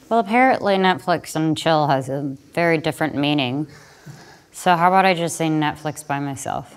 Well, apparently Netflix and chill has a very different meaning. So how about I just say Netflix by myself?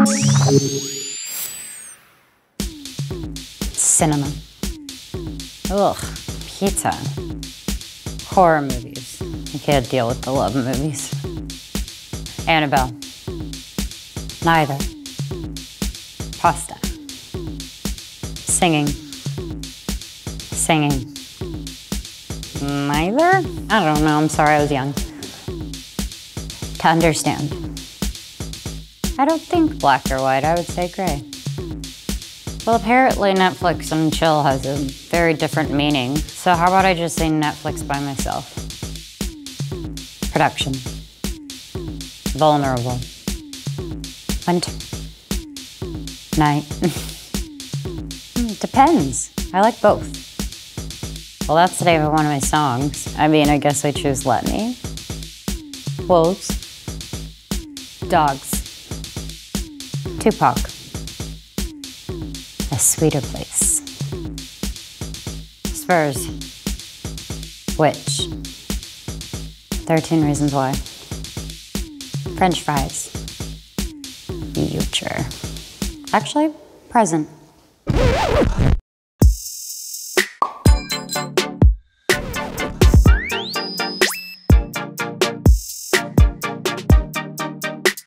Cinema. Ugh, pizza. Horror movies. I can't deal with the love movies. Annabelle. Neither. Pasta. Singing. Singing. Neither? I don't know, I'm sorry, I was young. To understand. I don't think black or white, I would say gray. Well, apparently Netflix and chill has a very different meaning. So how about I just say Netflix by myself? Production. Vulnerable. Winter. Night. Depends. I like both. Well, that's the name of one of my songs. I mean, I guess I choose Let Me. Wolves. Dogs. Tupac. A Sweeter Place. Spurs. Witch. 13 Reasons Why. French fries. Future. Actually, present.